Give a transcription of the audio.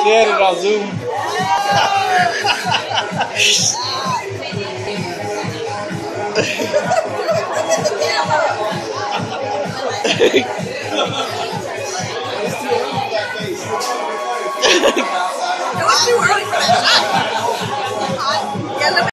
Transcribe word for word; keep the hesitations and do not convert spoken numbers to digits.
Share it on Zoom. It was too early for that shot.